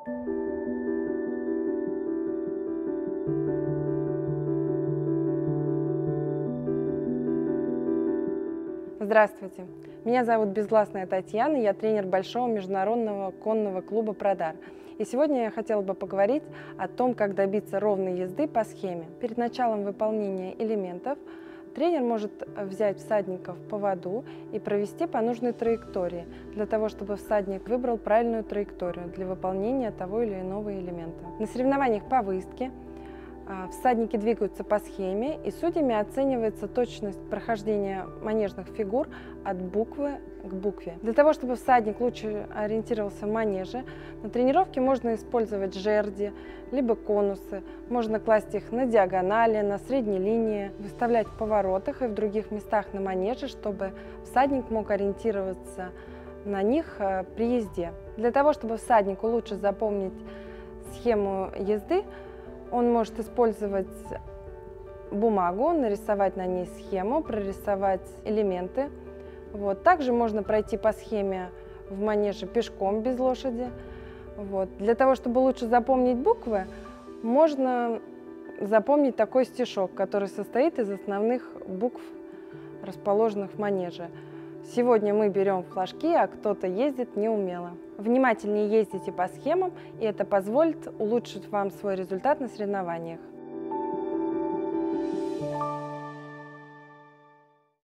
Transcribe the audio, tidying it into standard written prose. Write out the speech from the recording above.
Здравствуйте, меня зовут Безгласная Татьяна, я тренер Большого международного конного клуба «Продар». И сегодня я хотела бы поговорить о том, как добиться ровной езды по схеме. Перед началом выполнения элементов тренер может взять всадника в поводу и провести по нужной траектории, для того, чтобы всадник выбрал правильную траекторию для выполнения того или иного элемента. На соревнованиях по выездке всадники двигаются по схеме, и судьями оценивается точность прохождения манежных фигур от буквы к букве. Для того, чтобы всадник лучше ориентировался в манеже, на тренировке можно использовать жерди, либо конусы. Можно класть их на диагонали, на средней линии, выставлять в поворотах и в других местах на манеже, чтобы всадник мог ориентироваться на них при езде. Для того, чтобы всаднику лучше запомнить схему езды, он может использовать бумагу, нарисовать на ней схему, прорисовать элементы. Также можно пройти по схеме в манеже пешком, без лошади. Для того, чтобы лучше запомнить буквы, можно запомнить такой стишок, который состоит из основных букв, расположенных в манеже. Сегодня мы берем флажки, а кто-то ездит неумело. Внимательнее ездите по схемам, и это позволит улучшить вам свой результат на соревнованиях.